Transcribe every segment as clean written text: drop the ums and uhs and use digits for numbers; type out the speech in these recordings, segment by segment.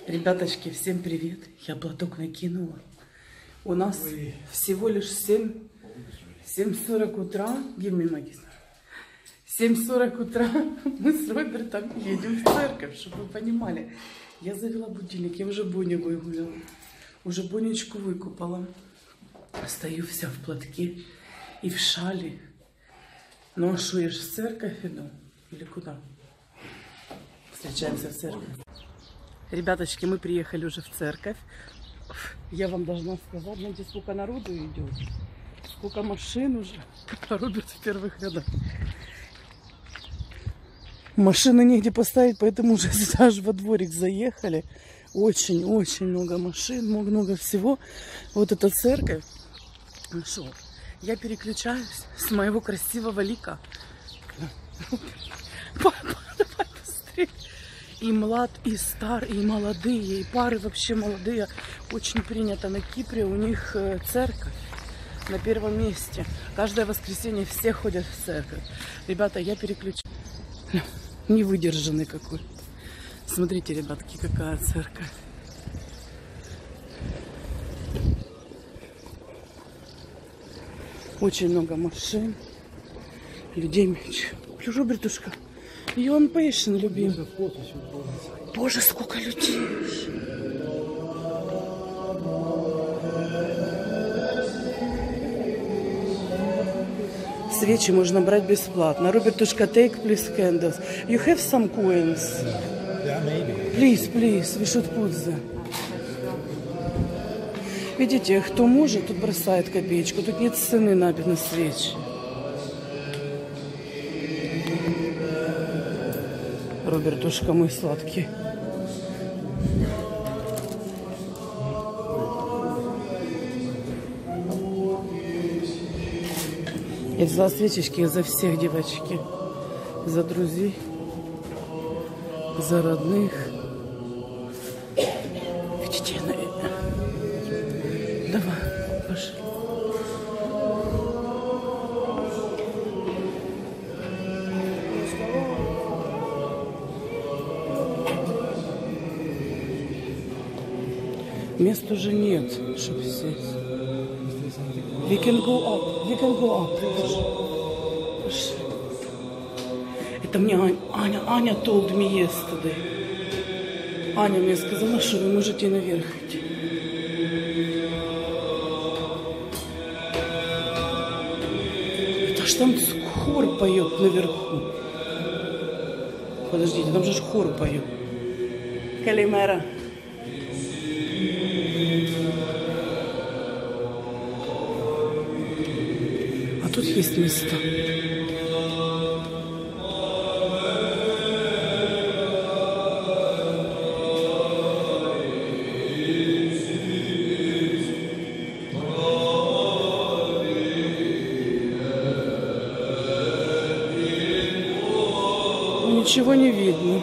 Ребяточки, всем привет. Я платок накинула. У нас всего лишь 7:40 утра. Give me my kiss. 7:40 утра. Мы с Робертом едем в церковь, чтобы вы понимали. Я завела будильник, я уже Боню выгуляла. Уже Бонечку выкупала. Стою вся в платке и в шале. Ну а что, я же в церковь иду? Или куда? Встречаемся в церковь. Ребяточки, мы приехали уже в церковь. Я вам должна сказать, знаете, сколько народу идет. Сколько машин уже. Роберт в первых рядах. Машины негде поставить, поэтому уже аж во дворик заехали. Очень-очень много машин, много всего. Вот эта церковь. Ну что, я переключаюсь с моего красивого лика. Давай быстрее. И млад, и стар, и молодые, и пары вообще молодые. Очень принято на Кипре. У них церковь на первом месте. Каждое воскресенье все ходят в церковь. Ребята, я переключаюсь. Невыдержанный какой. Смотрите, ребятки, какая церковь. Очень много машин. Людей. Робертушка. И он пейшен, любим. Боже, сколько людей. Свечи можно брать бесплатно. Робертушка, take please candles. You have some coins? Yeah, maybe. Please, we should put them. Видите, кто может, тут бросает копеечку. Тут нет цены на свечи. Робертушка мой сладкий. Я взяла свечечки за всех, девочки. За друзей, за родных. Видите, давай, пошли. Мест уже нет, чтобы сесть. We can go up. Пошли. Это мне Аня told me yesterday. Аня мне сказала, что вы можете наверх идти. Это ж там хор поет наверху. Подождите, там же хор поет. Калимера. Тут есть места. Ничего не видно.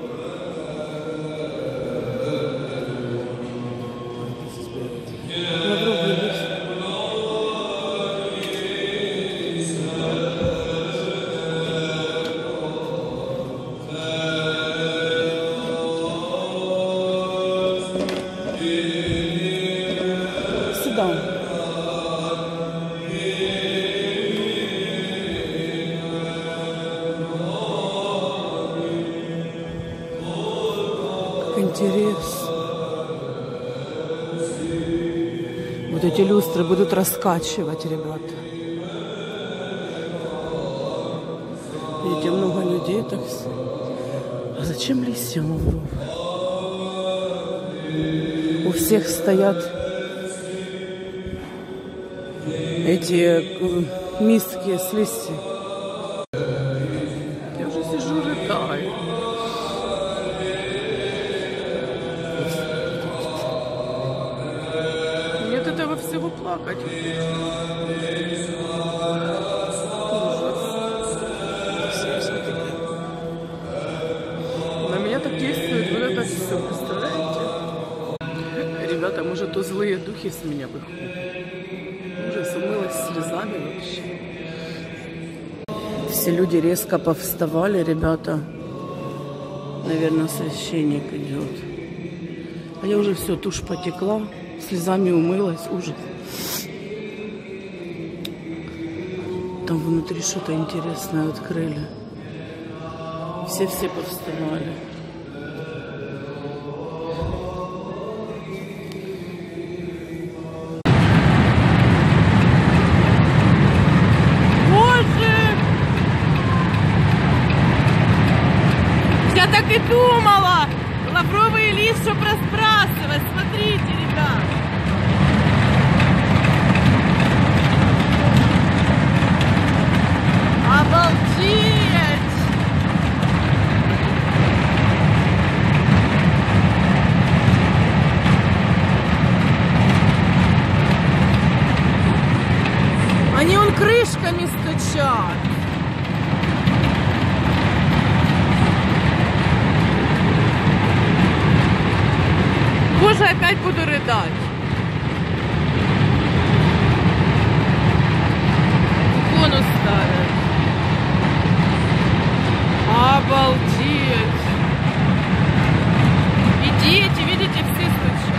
Интерес. Вот эти люстры будут раскачивать, ребята. Видите, много людей так все. А зачем листья лавровые? У всех стоят эти миски с листьями. Я уже сижу, рыдаю. Нет этого всего плакать. Ужас. На меня так действует вот это все, представляете? Ребята, может, то злые духи с меня выходят. Ужас, умылась слезами вообще. Все люди резко повставали, ребята. Наверное, священник идет. А я уже все, тушь потекла, слезами умылась, ужас. Там внутри что-то интересное открыли. Все повставали. Я так и думала! Лавровый лист, чтоб разбрасывать. Смотрите, ребят. Обалдеть! Они вон крышками стучат. Боже, опять буду рыдать. Икону ставят. Обалдеть. И дети, видите, все стучат.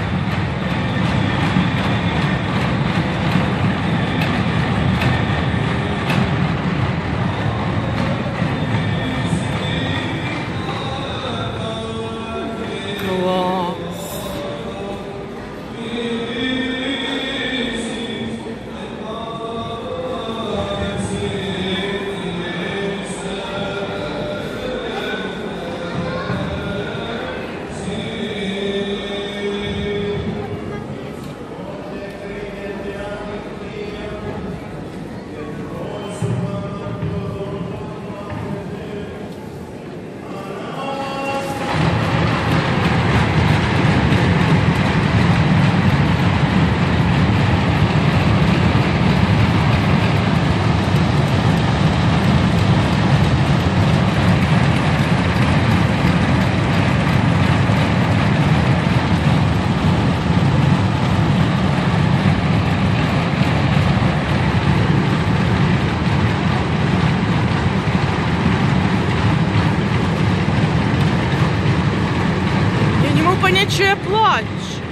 Класс. Понять, что я плачу.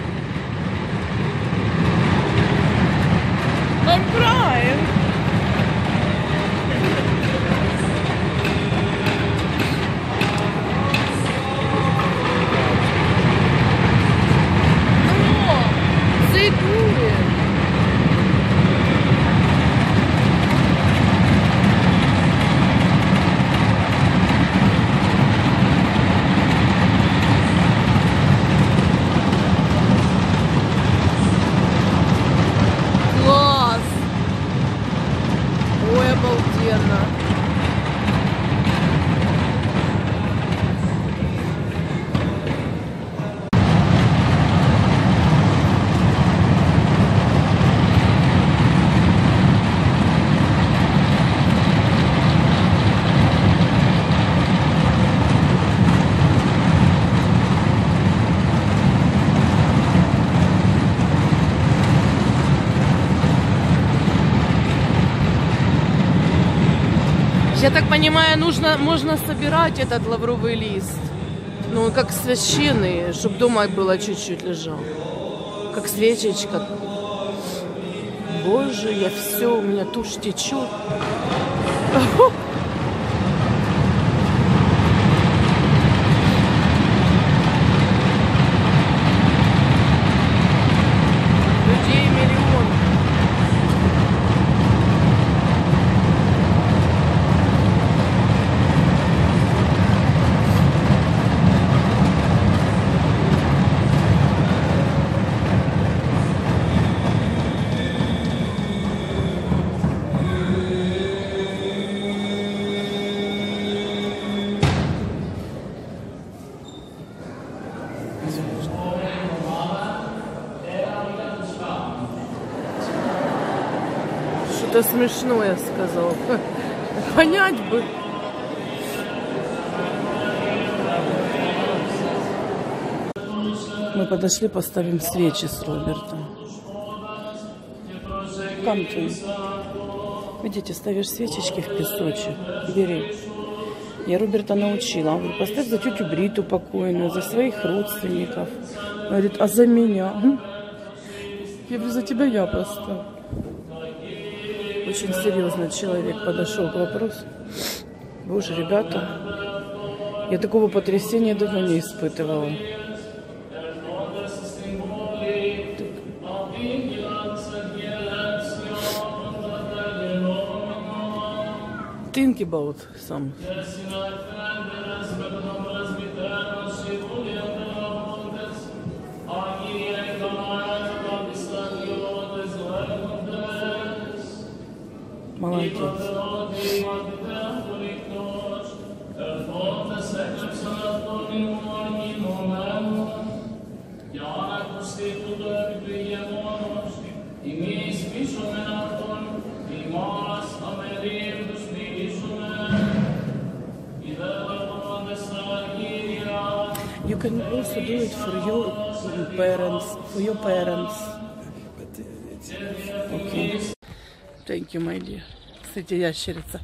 I'm crying. О, зайдует. Ой, обалденно. Я так понимаю, можно собирать этот лавровый лист. Ну, как священный, чтобы дома было чуть-чуть лежал. Как свечечка. Боже, я все, у меня тушь течет. Людей миллион. Что-то смешное сказал. Понять бы. Мы подошли, поставим свечи с Робертом. Камтуй. Видите, ставишь свечечки в песочек. Бери. Я Роберта научила. Он говорит, поставь за тетю Бриту покойную, за своих родственников. Говорит, а за меня? Я говорю, за тебя я поставлю. Очень серьезно человек подошел к вопросу. Боже, ребята, я такого потрясения давно не испытывала. Think about some. Молодец. You can also do it for your parents, Okay. Thank you, my dear. Кстати, ящерица.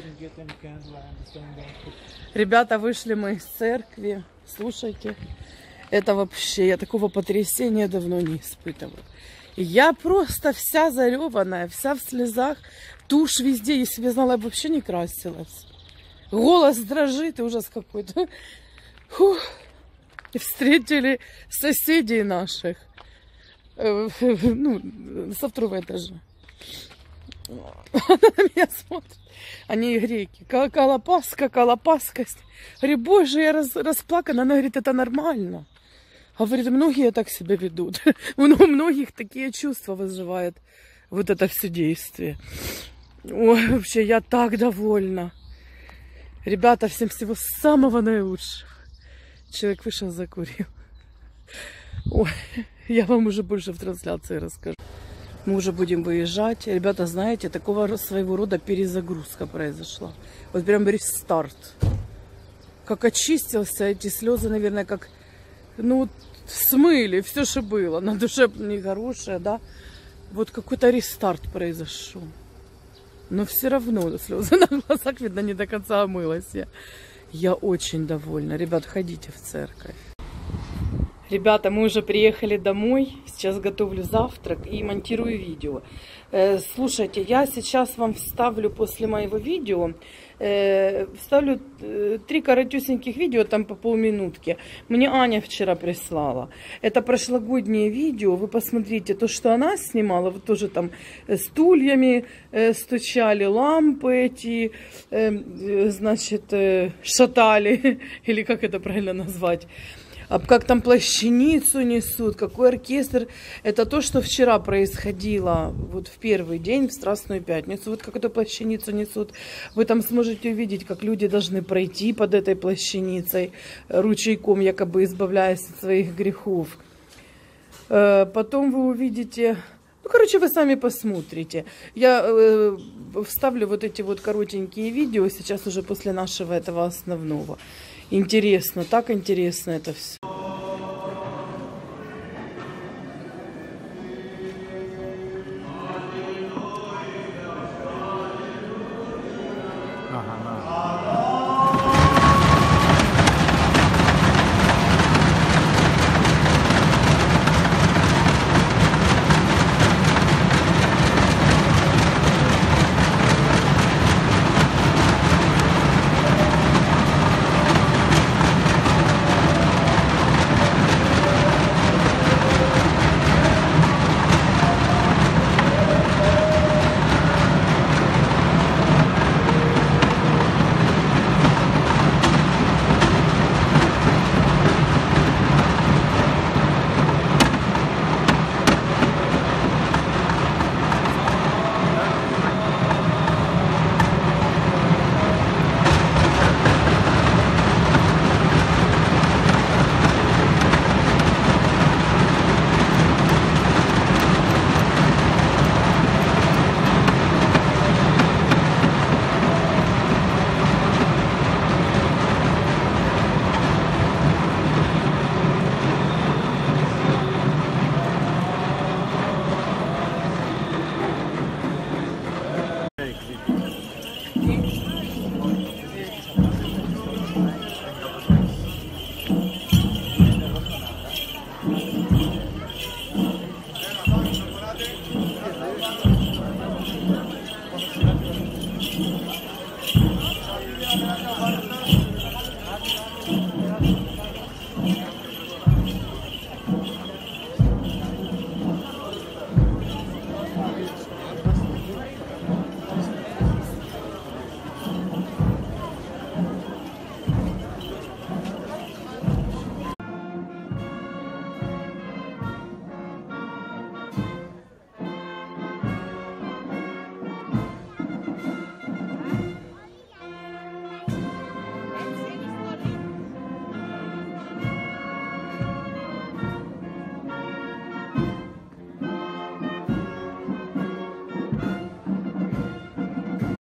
Ребята, вышли мы из церкви. Слушайте, это вообще, я такого потрясения давно не испытывала. Я просто вся зареванная, вся в слезах. Тушь везде, если бы знала, я бы вообще не красилась. Голос дрожит, и ужас какой-то. Фух. И встретили соседей наших. Ну, со второго этажа. Она на меня смотрит. Они греки. Колопаска. Говорю, боже, я расплакана. Она говорит, это нормально. Говорит, многие так себя ведут. У многих такие чувства вызывает вот это все действие. Ой, вообще, я так довольна. Ребята, всем всего самого наилучшего. Человек вышел, закурил. Ой, я вам уже больше в трансляции расскажу. Мы уже будем выезжать. Ребята, знаете, такого своего рода перезагрузка произошла. Вот прям рестарт. Как очистился, эти слезы, наверное, как, ну, смыли все, что было. На душе нехорошее, да. Вот какой-то рестарт произошел. Но все равно слезы на глазах, видно, не до конца омылась я. Я очень довольна. Ребят, ходите в церковь. Ребята, мы уже приехали домой. Сейчас готовлю завтрак и монтирую видео. Слушайте, я сейчас вам вставлю после моего видео, вставлю 3 коротюсеньких видео, там по полминутки. Мне Аня вчера прислала. Это прошлогоднее видео. Вы посмотрите, то, что она снимала, вот тоже там стульями стучали, лампы эти, значит, шатали, или как это правильно назвать. А как там плащаницу несут, какой оркестр. Это то, что вчера происходило вот в первый день, в Страстную Пятницу. Вот как эту плащаницу несут. Вы там сможете увидеть, как люди должны пройти под этой плащаницей, ручейком якобы избавляясь от своих грехов. Потом вы увидите... Ну, короче, вы сами посмотрите. Я вставлю вот эти вот коротенькие видео сейчас уже после нашего этого основного. Интересно, так интересно это все.